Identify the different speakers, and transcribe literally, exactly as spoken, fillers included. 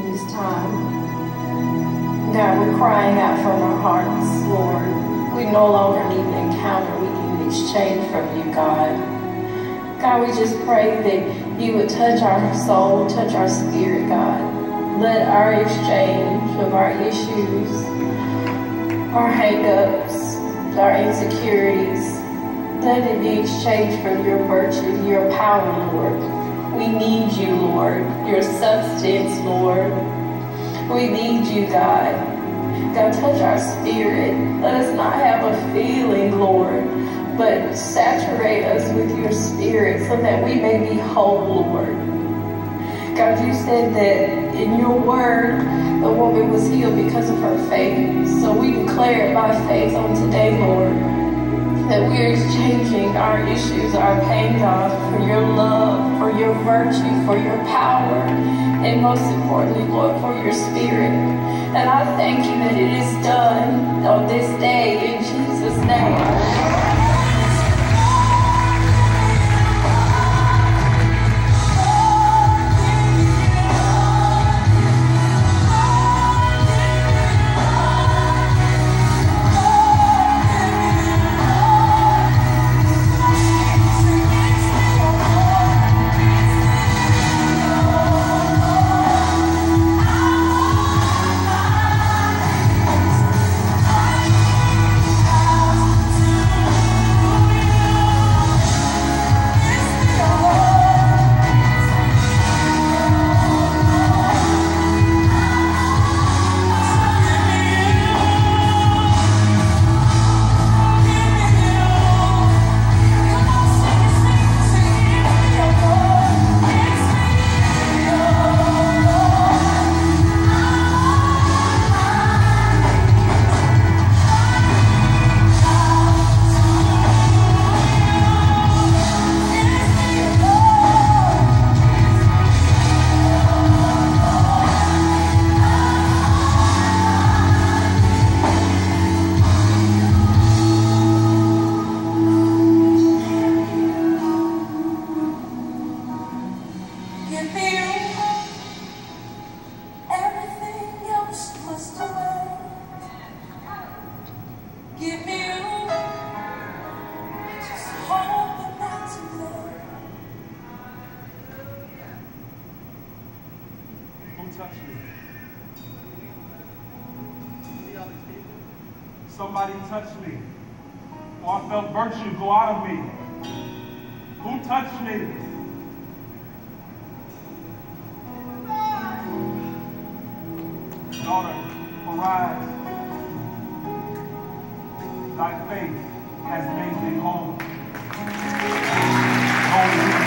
Speaker 1: in this time. God, we're crying out from our hearts, Lord. We no longer need an encounter. We need an exchange from you, God. God, we just pray that you would touch our soul, touch our spirit, God. Let our exchange of our issues, our hang-ups, our insecurities, let it be exchanged for your virtue, your power, Lord. We need you, Lord. Your substance, Lord. We need you, God. God, touch our spirit. Let us not have a feeling, Lord, but saturate us with your spirit so that we may be whole, Lord. God, you said that in your word, the woman was healed because of her faith. So we declare it by faith on today, Lord, that we are exchanging our issues, our pain, God, for your love, for your virtue, for your power, and most importantly, Lord, for your spirit. And I thank you that it is done on this day in Jesus' name.
Speaker 2: Touch me. Somebody touch me. Or I felt virtue go out of me. Who touched me? Daughter, arise. Thy faith has made thee whole. Whole.